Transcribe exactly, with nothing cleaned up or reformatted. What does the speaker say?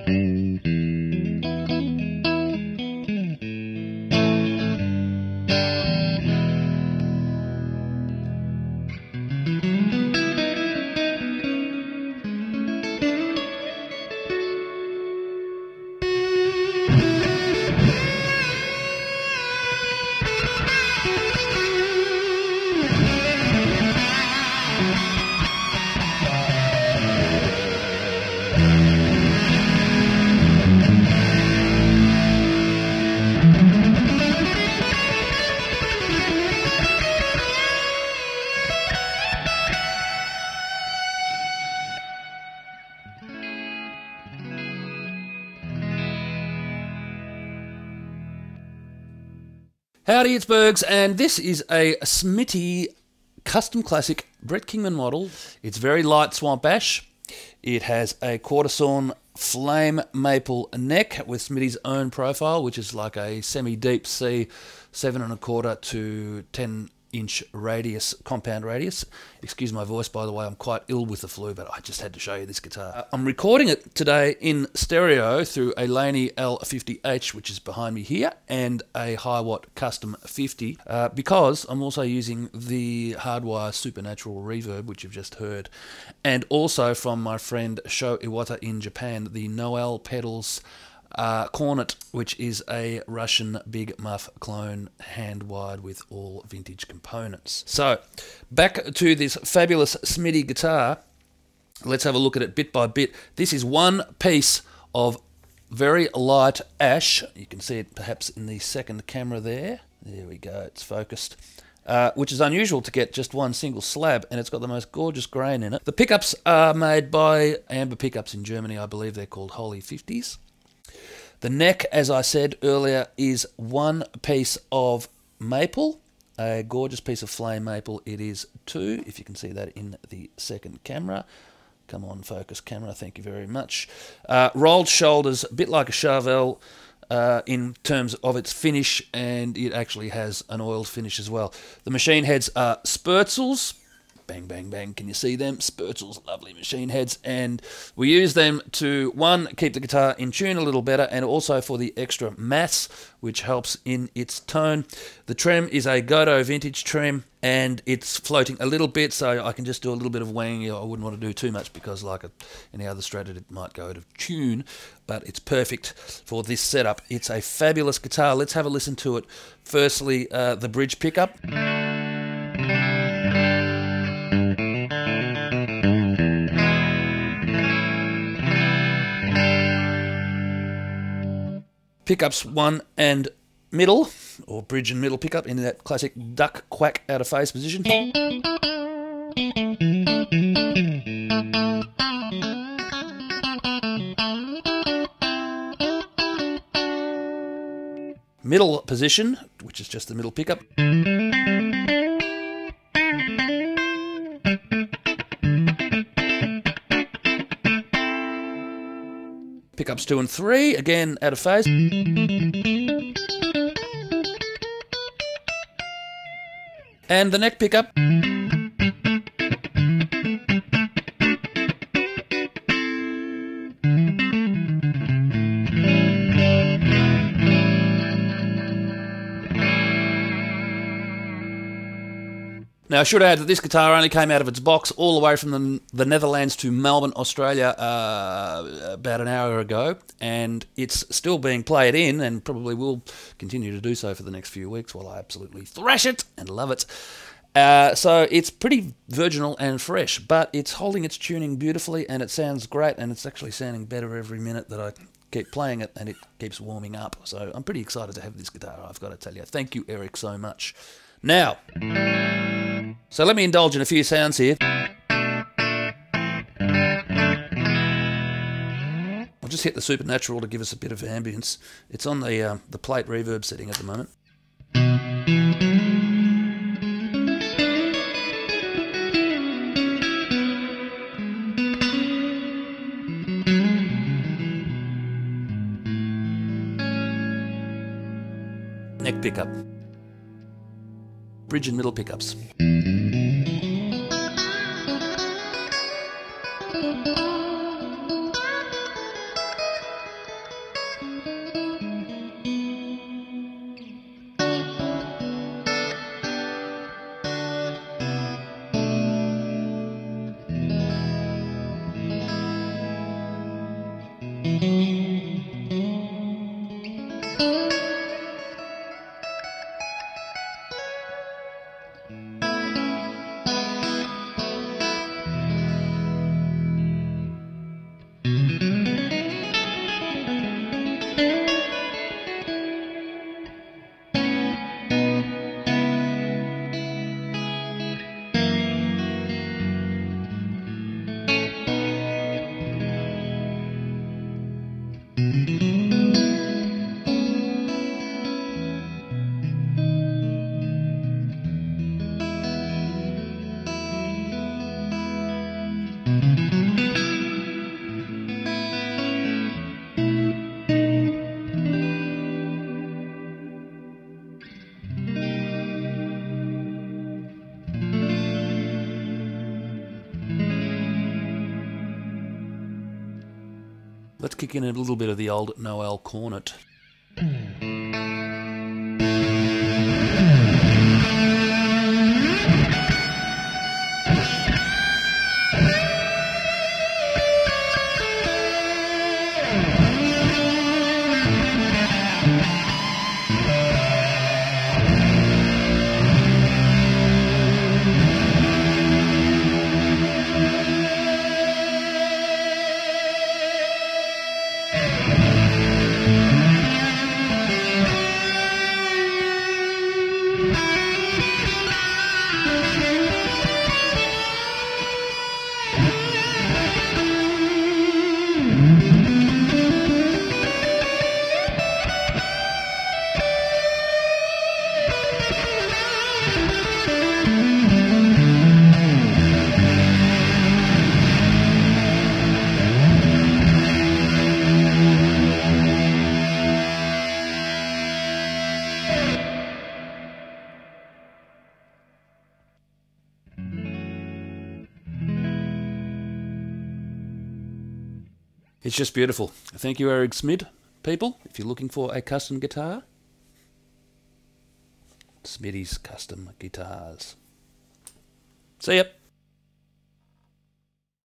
Howdy, it's Bergs, and this is a Smitty custom classic Brett Kingman model. It's very light swamp ash. It has a quarter sawn flame maple neck with Smitty's own profile, which is like a semi-deep C, seven and a quarter to ten inch radius, compound radius. Excuse my voice, by the way, I'm quite ill with the flu, but I just had to show you this guitar. Uh, I'm recording it today in stereo through a Laney L fifty H, which is behind me here, and a HIWATT Custom fifty, uh, because I'm also using the HardWire Supernatural Reverb, which you've just heard, and also from my friend Sho Iwata in Japan, the Noel pedals Uh, Cornet, which is a Russian big muff clone, hand-wired with all vintage components. So, back to this fabulous Smitty guitar. Let's have a look at it bit by bit. This is one piece of very light ash. You can see it perhaps in the second camera there. There we go, it's focused. Uh, which is unusual to get just one single slab, and it's got the most gorgeous grain in it. The pickups are made by Ambient pickups in Germany. I believe they're called Holy fifties. The neck, as I said earlier, is one piece of maple, a gorgeous piece of flame maple. It is too, if you can see that in the second camera. Come on, focus camera, thank you very much. Uh, rolled shoulders, a bit like a Charvel uh, in terms of its finish, and it actually has an oiled finish as well. The machine heads are Spurzels. Bang, bang, bang. Can you see them? Spurzels, lovely machine heads. And we use them to, one, keep the guitar in tune a little better, and also for the extra mass, which helps in its tone. The trim is a Godot vintage trim, and it's floating a little bit, so I can just do a little bit of wanging. I wouldn't want to do too much because, like a, any other Strat, it might go out of tune, but it's perfect for this setup. It's a fabulous guitar. Let's have a listen to it. Firstly, uh, the bridge pickup. Pickups one and middle, or bridge and middle pickup in that classic duck quack out of phase position. Middle position, which is just the middle pickup. Pickups two and three, again out of phase. And the neck pickup. Now, I should add that this guitar only came out of its box all the way from the, the Netherlands to Melbourne, Australia, uh, about an hour ago, and it's still being played in, and probably will continue to do so for the next few weeks while I absolutely thrash it and love it. Uh, so it's pretty virginal and fresh, but it's holding its tuning beautifully, and it sounds great, and it's actually sounding better every minute that I keep playing it, and it keeps warming up. So I'm pretty excited to have this guitar, I've got to tell you. Thank you, Eric, so much. Now, so let me indulge in a few sounds here. I'll just hit the Supernatural to give us a bit of ambience. It's on the, uh, the plate reverb setting at the moment. Neck pickup. Bridge and middle pickups. Let's kick in a little bit of the old Noel Cornet. It's just beautiful. Thank you, Eric Smid, people. If you're looking for a custom guitar, Smitty's Custom Guitars. See ya.